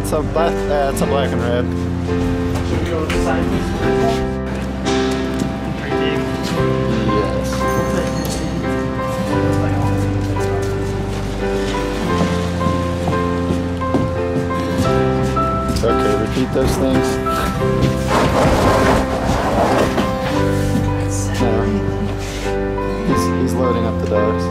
it's a black and red. Should we go sideways? Yes. Okay, repeat those things. No. He's loading up the dogs.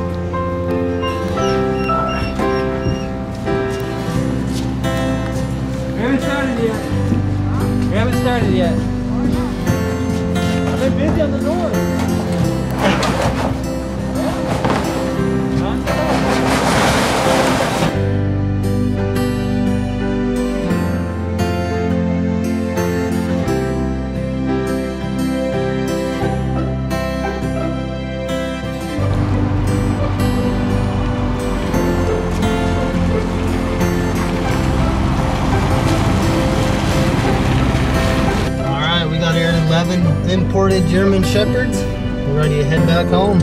We haven't started yet. We haven't started yet. I've been busy on the north. Imported German Shepherds. We're ready to head back home.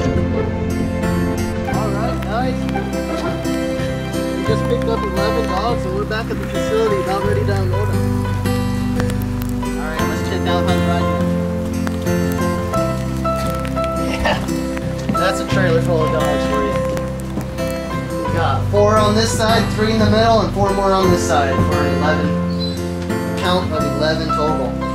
Alright guys, we just picked up 11 dogs and we're back at the facility about ready to unload them. Alright, let's check out how the ride went. Yeah, that's a trailer full of dogs for you. We got 4 on this side, 3 in the middle, and 4 more on this side for an 11 count of 11 total.